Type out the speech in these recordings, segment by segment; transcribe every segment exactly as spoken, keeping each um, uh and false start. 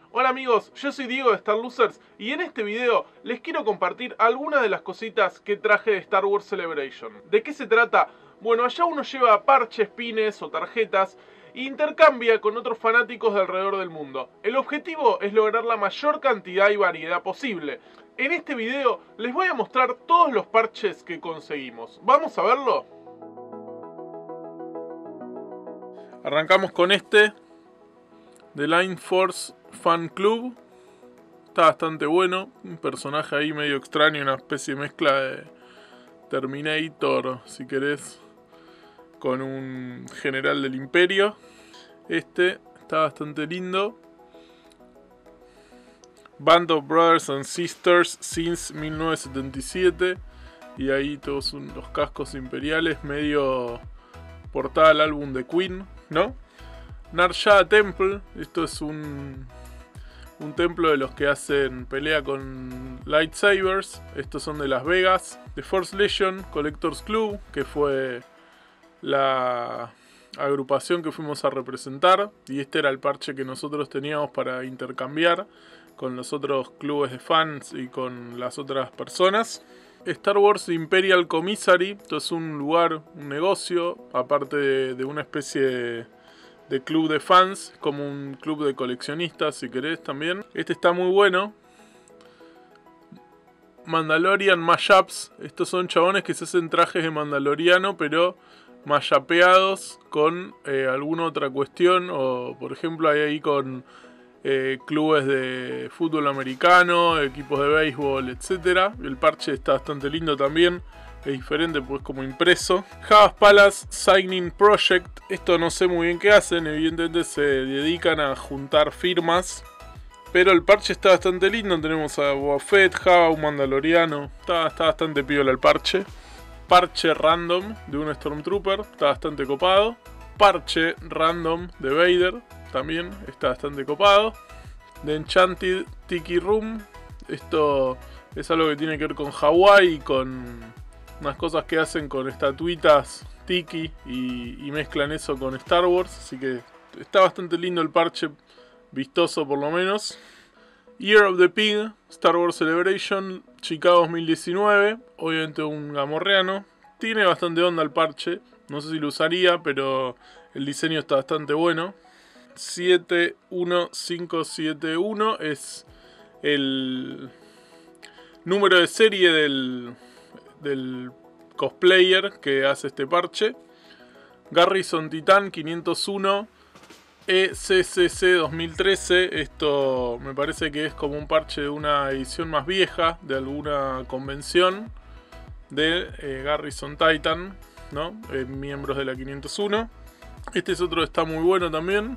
Hola amigos, yo soy Diego de Star Losers y en este video les quiero compartir algunas de las cositas que traje de Star Wars Celebration. ¿De qué se trata? Bueno, allá uno lleva parches, pines o tarjetas e intercambia con otros fanáticos de alrededor del mundo. El objetivo es lograr la mayor cantidad y variedad posible. En este video les voy a mostrar todos los parches que conseguimos. ¿Vamos a verlo? Arrancamos con este de Line Force Fan Club. Está bastante bueno. Un personaje ahí medio extraño, una especie de mezcla de Terminator, si querés, con un general del Imperio. Este está bastante lindo. Band of Brothers and Sisters since mil novecientos setenta y siete. Y ahí todos los cascos imperiales, medio portada al álbum de Queen, ¿no? Nar Shaddaa Temple, esto es un, un templo de los que hacen pelea con lightsabers. Estos son de Las Vegas. The Force Legion Collectors Club, que fue la agrupación que fuimos a representar. Y este era el parche que nosotros teníamos para intercambiar con los otros clubes de fans y con las otras personas. Star Wars Imperial Commissary, esto es un lugar, un negocio, aparte de, de una especie de, de club de fans, como un club de coleccionistas si querés también. Este está muy bueno. Mandalorian Mashups, estos son chabones que se hacen trajes de mandaloriano pero mashupeados con eh, alguna otra cuestión, o por ejemplo hay ahí con Eh, clubes de fútbol americano, equipos de béisbol, etcétera. El parche está bastante lindo también. Es diferente pues como impreso. Jabba's Palace Signing Project. Esto no sé muy bien qué hacen. Evidentemente se dedican a juntar firmas. Pero el parche está bastante lindo. Tenemos a Boba Fett, Jabba, un mandaloriano. Está, está bastante piola el parche. Parche random de un Stormtrooper. Está bastante copado. Parche random de Vader. También está bastante copado. The Enchanted Tiki Room. Esto es algo que tiene que ver con Hawái y con unas cosas que hacen con estatuitas tiki y, y mezclan eso con Star Wars. Así que está bastante lindo el parche, vistoso por lo menos. Year of the Pig, Star Wars Celebration, Chicago dos mil diecinueve. Obviamente un gamorreano. Tiene bastante onda el parche. No sé si lo usaría, pero el diseño está bastante bueno. siete uno cinco siete uno es el número de serie del, del cosplayer que hace este parche. Garrison Titan quinientos uno E C C C dos mil trece. Esto me parece que es como un parche de una edición más vieja de alguna convención de eh, Garrison Titan, ¿no? Eh, miembros de la quinientos uno. Este es otro que está muy bueno también.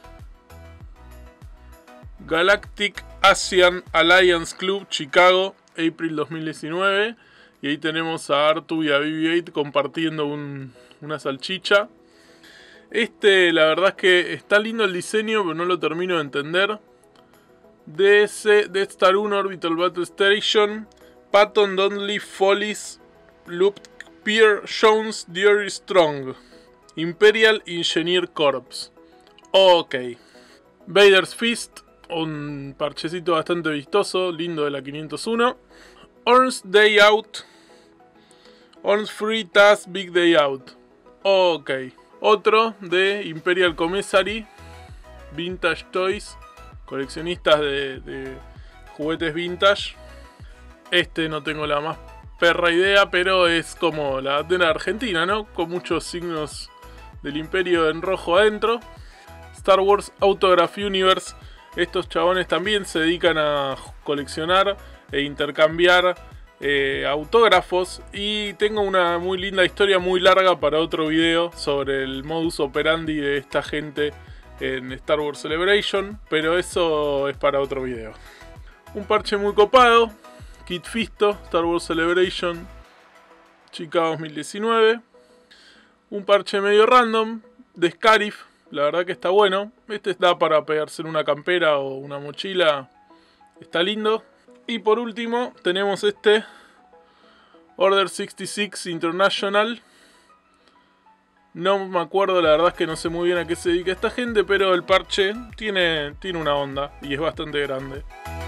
Galactic Asian Alliance Club Chicago, April dos mil diecinueve. Y ahí tenemos a Artu y a B B ocho compartiendo un, una salchicha. Este, la verdad es que está lindo el diseño, pero no lo termino de entender. D S, Death Star uno Orbital Battle Station, Patton Donnelly Follies, Loop Pierre Jones Deary Strong, Imperial Engineer Corps. Ok. Vader's Fist, un parchecito bastante vistoso, lindo de la quinientos uno. Orn's Day Out, Orn's Free Task Big Day Out. Ok. Otro de Imperial Commissary, Vintage Toys, coleccionistas de, de juguetes vintage. Este no tengo la más perra idea, pero es como la bandera argentina, ¿no? Con muchos signos del Imperio en rojo adentro. Star Wars Autograph Universe. Estos chabones también se dedican a coleccionar e intercambiar eh, autógrafos. Y tengo una muy linda historia muy larga para otro video sobre el modus operandi de esta gente en Star Wars Celebration. Pero eso es para otro video. Un parche muy copado. Kit Fisto, Star Wars Celebration, Chicago dos mil diecinueve. Un parche medio random de Scarif. La verdad que está bueno. Este da para pegarse en una campera o una mochila. Está lindo. Y por último tenemos este Order sesenta y seis International No me acuerdo, la verdad es que no sé muy bien a qué se dedica esta gente, pero el parche tiene, tiene una onda y es bastante grande.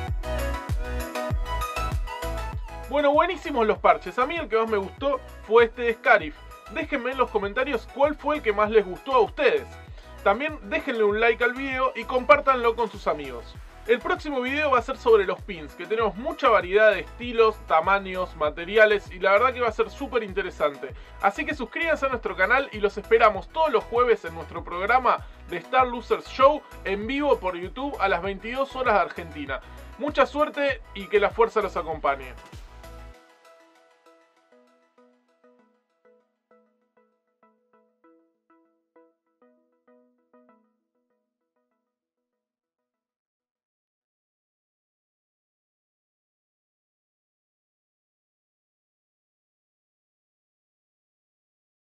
Bueno, buenísimos los parches. A mí el que más me gustó fue este de Scarif. Déjenme en los comentarios cuál fue el que más les gustó a ustedes. También déjenle un like al video y compártanlo con sus amigos. El próximo video va a ser sobre los pins, que tenemos mucha variedad de estilos, tamaños, materiales y la verdad que va a ser súper interesante. Así que suscríbanse a nuestro canal y los esperamos todos los jueves en nuestro programa de Star Losers Show en vivo por YouTube a las veintidós horas de Argentina. Mucha suerte y que la fuerza los acompañe.